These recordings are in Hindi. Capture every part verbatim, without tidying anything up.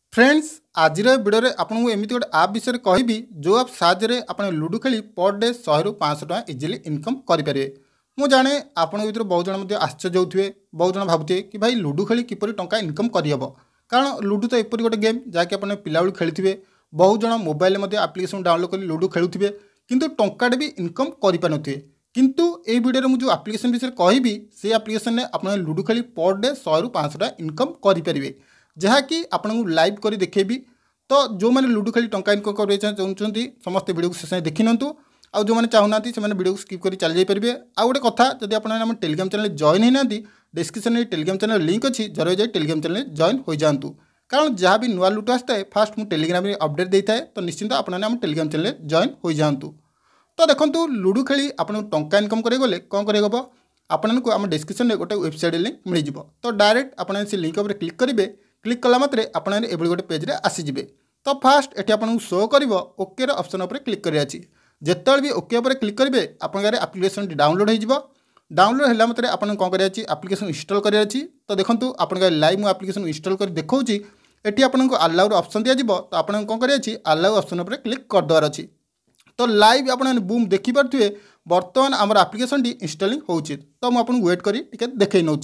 फ्रेंड्स आज वीडियो में आपको एमती गोटे आप विषय कहबी जो आप साहाय्य आप लुडो खेली पर डे सौ रु पाँच टाँह इजिली इनकम करेंगे। मु जाने आपण भर बहुत जन आश्चर्य होते बहुत जन भावुए कि भाई लुडो खेली किपर टंका इनकम करहब कारण लुडो तो एपरी गोटे गेम जहाँकि आप पिला खेली बहुत जन मोबाइल आप्लिकेसन डाउनलोड कर लुडो खेलुवे किंतु टंकाटे भी इनकम करें किंतु ये वीडियो में जो आप्लिकेसन विषय कहबी से आप्लिकेसन में आप लुडो खेली पर डे सौ रु पाँच टाँह इनकम करेंगे जहाँकि आपको लाइव कर देखेबी। तो जो मैंने लुडो खेली टंका इनकम करने चाहते समस्त वीडियो को शेष देखी निंतु आउ जो मैंने चाहूना से वीडियो को स्किप कर चल जाइए। आउ गोटे कथा जब आप टेलीग्राम चैनल जॉइन होना डिस्क्रिप्शन में टेलीग्राम चैनल लिंक अच्छी जरूर जाए टेलीग्राम चैनल जॉइन हो जातु कारण जहाँ भी नुआ लुटो आसता है फास्ट मुझे टेलीग्राम में अपडेट देता है तो निश्चिंत आपने टेलीग्राम चैनल जॉइन हो जातु। तो देखो लुडो खेली आपको टंका इनकम करे गले कौन कर आपको आम डिस्क्रिप्शन में गोटे वेबसाइट लिंक मिल जाव तो डायरेक्ट आप क्लिक उपर क्लिक करेंगे क्लिक कला मात्रे आपने एभली गोटे पेज आसीजे। तो फास्ट एटी आपको शो कर ओके ऑप्शन उपर क्लिक कर जिते भी ओके उपर क्लिक करेंगे आपन आप्लिकेसन डाउनलोड हो डाउनलोड है मात्रे आपन कौन कर आप्लिकेसन इंस्टॉल कर। तो देखो आप लाइव आप्लिकेसन इंस्टॉल कर देखा ये आपको अलाउ ऑप्शन दिज्व तो आप कौन कर अलाउ ऑप्शन उपर क्लिक करदेवार अच्छी। तो लाइव आप बूम देखिपे बर्तमान आम आप्लिकेसन टी इंस्टॉलिंग होची तो मुझे वेट कर देखे नौ।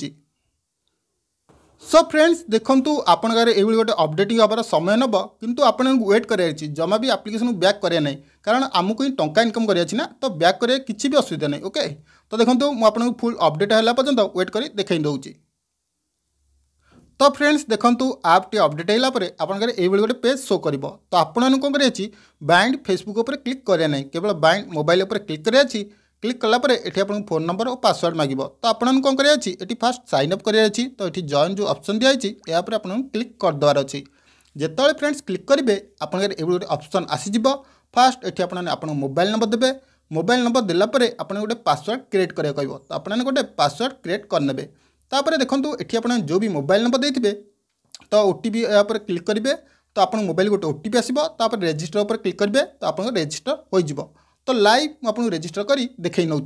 सो फ्रेंड्स देखो आपण ये गोटे अपडेटिंग हबार समय नब किंतु आपन वेट कर जमा भी आप्लिकेसन बैक करें ना कारण आमको ही टंका इनकम कराया ना तो बैक करें किसी भी असुविधा नहीं। ओके तो देखो मुझे फुल अपडेट है पर्यंत वेट कर देखे दूँ। तो फ्रेंड्स देखो आप टी अपडेट है आपंकर ये गोटे पेज शो कर तो आपन कौन कर बाइंड फेसबुक उपर क्लिक करें ना केवल बाइंड मोबाइल उपर क्लिक कर क्लिक कलापर ये आप फोन नंबर और पासवर्ड मांग तो आपन कौन कर फास्ट साइन अप कर तो ये जॉइन जो ऑप्शन दिखाई या आप क्लिक करदेवार अच्छी। जिते फ्रेंड्स क्लिक करेंगे आपंकर ये गोटे ऑप्शन आसीज फास्ट ये आपन मोबाइल नंबर देवे मोबाइल नंबर देलापर आपन गोटे पासवर्ड क्रिएट करें कह तो आपने गोटे पासवर्ड क्रिएट करने तापर देखो ये आप जो भी मोबाइल नंबर देते तो ओटीपी पर क्लिक करेंगे तो आप मोबाइल गोटे ओटीपी आसपर रेजिस्टर पर क्लिक करेंगे तो आप रेजिस्टर हो तो लाइव आपको रेजिस्टर करी देखे नौ।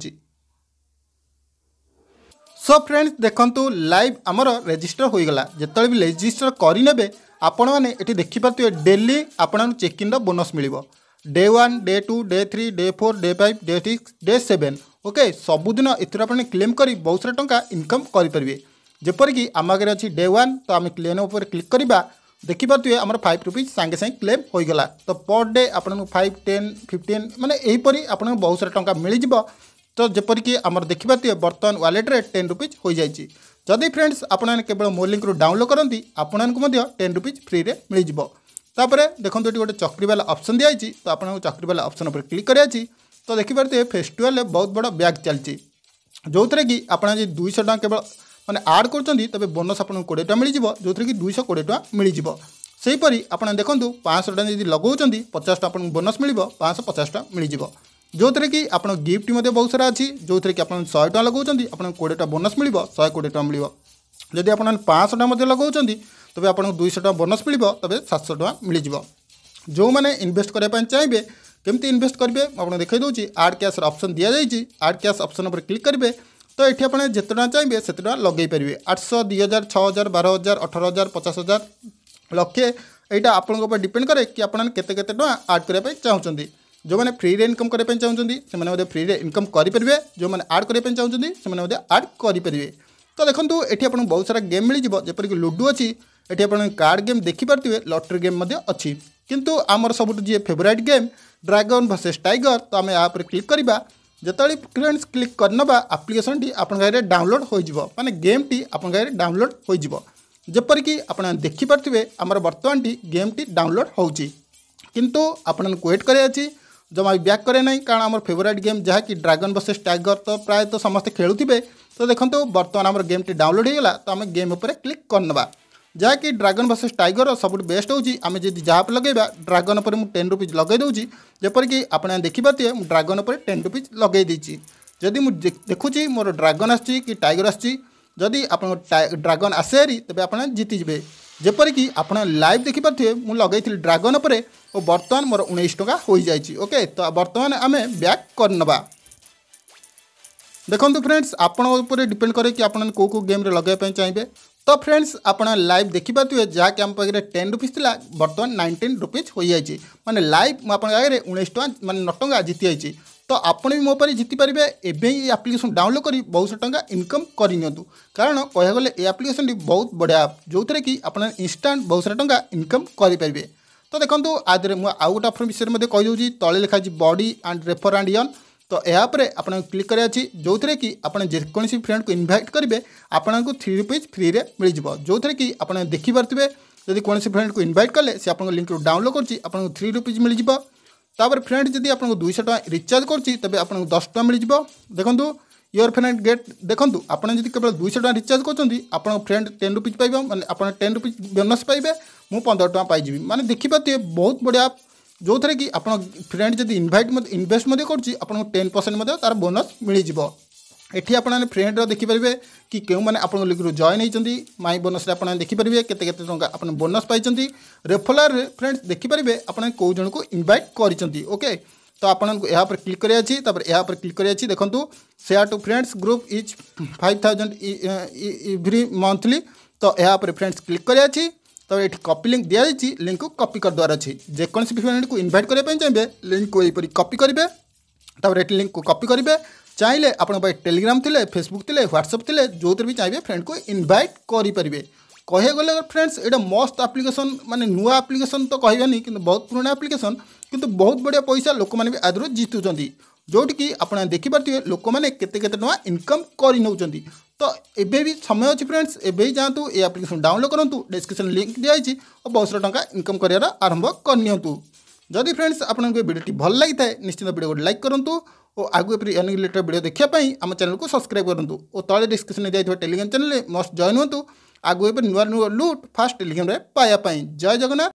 सो फ्रेंड्स देखो लाइव आमर रेजिस्टर हो गला जिते भी रेजिस्टर करे आपण मैंने ये देखिपे डेली आपन चेक इन बोनस मिल day one day two day three day four day five day six day seven okay सबुदिन एथर आप क्लेम कर बहुत सारा टंका इनकम करेंगे। जपरिक आम आगे अच्छी डे वन तो आम क्लेम उपर क्लिक करवा देखिपे आम फाइव रुपीज सांगे सांगे क्लेम हो गला तो पर डे आपको फाइव टेन फिफ्टीन माने यहीपरी आपको बहुत सारा टंका मिल जाव। तो जपरिक आमर देखिपे बर्तमान वालेट्रे टेन रुपीज हो जाए जदि फ्रेंड्स आपने केवल मो लिंक रू डाउनलोड करती आपको टेन रुपीज फ्री रे मिल जाव। तापर देखो ये गोटे चक्री वाला ऑप्शन दिखाई तो आपको चक्री वाला ऑप्शन उपर क्लिक कर तो देखिपे फेस्टिवल बहुत बड़ा बैग चलती जो थे कि आपड़ दुईश टाँह केवल मैंने आड कर बोनस आपको कोड़े टाँह मिल जाव जो थे कि दुईश कोड़े टाँह मिल जाव। सेहीपरि आपड़ देखो पाँच सौ टाँह लगाऊँ पचास टाँह आपको बोनस मिल पाँच सौ पचास टाँह मिल जाव जो थे कि आप गिफ्ट बहुत सारा अच्छी जो थे कि आप सौ टाँह लगाऊँ आपको कोड़े टाँह बोनस मिल सौ कोड़े टाँह मिल जदि आप पाँच सौ टाँह लगाऊँ तबे आपको दुईश टाँह बोनस मिल तबे सात सौ टाँह मिल जाव। जो मैंने इन्वेस्ट करने चाहिए केमती इन्वेस्ट करेंगे आपको देखा दूसरी आड कैश ऑप्शन दि जाइए आड कैश ऑप्शन उपर क्लिक करेंगे तो ये आपने जिते टाँह चाहिए से लगे पारे आठ सौ दुई हजार छः हजार बारह हजार अठारह हजार पचास हजार लक्षे यहाँ आपंक डिपेंड करे कि आपने केते केते टଙ୍କା आड करने चाहते जो मैंने फ्री रे इनकम करने चाहते हैं फ्री रे इनकम करेंगे जो मैंने आड करने चाहते हैं आड करेंगे। तो देखो ये आपको बहुत सारा गेम मिल जाव जपरिक लुडो अच्छी ये आप कार्ड गेम देखिपे लॉटरी गेम अच्छी किंतु आमर सब जी favourite game dragon versus tiger तो आम यहाँ पर क्लिक करवा जिते फ्रेंड्स क्लिक करनबा आप्लिकेसन टी आप डाउनलोड हो माने गेम टी आप डाउनलोड हो जपरिक आप देखिपे आमर बर्तमान टी गेम टी डाउनलोड होची किंतु आपन वेट करे जमा बैक करे ना कारण आम फेवरेट गेम जहाँ कि ड्रैगन वर्सेस टाइगर तो प्राय तो समस्ते खेलुवे तो देखो बर्तमान आम गेम टी डाउनलोड हो गला तो आम गेम उपर क्लिक करनबा जहाँ कि ड्रैगन वर्सेस टाइगर सब बेस्ट होची आम जब जहाँ पर लगेगा ड्रैगन उपर मुझे टेन रुपीज लगे दूसरी जपरिक आपने देखिपे मुझे ड्रैगन उपर टेन रुपीज लगे देती जदि मुझे देखुची मोर ड्रैगन आसी कि टाइगर आसी जदि आप ड्रैगन आसे तेज आप जीतिजे जपरिक आप लाइव देखिपे मुझे लगे ड्रैगन उपर और बर्तमान मोर उन्नीस टका हो जाए। ओके तो बर्तमान आम बैक करनबा देखो फ्रेंड्स आपण डिपेंड करे कि आपन को को गेम रे लगाई चाहिए तो फ्रेंड्स आप लाइव देखिपे जहाँकि आम पाखे टेन रुपीज थी बर्तमान नाइंटीन रुपीज हो जाए माने लाइव मुझे आगे उन्नीस टाँग माने नौ टाँग जीति जाइए। तो आपड़ भी मोपर जीतिपारे एवं आप्लिकेसन डाउनलोड कर बहुत टाँग इनकम करनी कारण कह गले ये आप्लिकेसन बहुत बढ़िया आप जो थे कि आप इंस्टांट बहुत सारा टाँग इनकम करेंगे। तो देखो आदि मुझे आउ गोटे ऑफर विषय में कहीदे तले लिखाई बॉडी एंड रेफर एंड यन। तो यापर आप क्लिक कराया जो थे कि आपने जेकोसी फ्रेंड को इनभाइट करेंगे आपको थ्री रुपीज फ्री रे मिल जाव जो थे कि आप देखिपे जब कौन फ्रेंड को इनभाइट कले से आप लिंक डाउनलोड कर थ्री रुपीज मिल जाव। तापर फ्रेंड जब आपको दुईश टाँग रिचार्ज कर आपको दस टाँग मिल जाव। देखो योर फ्रेंड गेट देखो आपड़ जब केवल दुईश टाँग रिचार्ज कर फ्रेंड टेन रुपीज पाइबे मैंने आप टेन रुपीज बोनस पाइबे मुझे पंद्रह टाँग पाइबी माने देखिपे बहुत बढ़िया जो थे कि आप फ्रेंड जब इनभाइट इनवेस्ट कर टेन परसेंट तार बोनस मिल जाव। एठी आपने फ्रेंड देखिपारे कि क्यों मैंने आप लिंक जॉइन होती माई बोनस आप देखिपारे केते आप बोनस पाई रेफरल फ्रेंड्स देखिपारे आपने कौ जन को इनभाइट कर ओके। तो आपको यहाँ पर क्लिक कराया यहाँ पर क्लिक कराया देखो share to friends group is five thousand every monthly. तो यहाँ पर फ्रेंड्स क्लिक कराया तो ये कॉपी लिंक दि जाइए लिंक को कॉपी कर द्वार अच्छी जेकोसी फ्रेंड को इनभाइट करने चाहिए लिंक को यहीपरी कॉपी करेंगे तापर ये लिंक को कॉपी करेंगे चाहिए आप टेलीग्राम थे फेसबुक थे व्हाट्सएप थे जो भी चाहिए फ्रेंड को इनभाइट करेंगे। कहे गले फ्रेंड्स ये मस्त आप्लिकेसन माने नुआ आप्लिकेसन तो कहबानी कि बहुत पुराना आप्लिकेसन किंतु बहुत बढ़िया पैसा लोक मैंने भी आदि जितुंट जोटि कि आप देखिपे लोक मैंने केते केते टଙ୍କା इनकम कर नौकरी। तो एबे भी समय अच्छी फ्रेंड्स एबे जातु ये आप्लिकेसन डाउनलोड करूँ डिस्क्रिप्शन लिंक दिखाई और बहुत सारा टଙ୍କା इनकम कर आरंभ करनी। जदि फ्रेंड्स आपको वीडियो भल लगी है निश्चित वीडियो को लाइक करूँ और आगु एपरी अर्निंग रिलेटेड वीडियो देखापी आम चैनल को सब्सक्राइब करूँ और तले डिस्क्रिप्शन दिखाई टेलीग्राम चैनल मस्ट जॉइन हूँ आगु एपर नुआ नुआ लुट फास्ट टेलीग्राम पाइबापी। जय जगन्नाथ।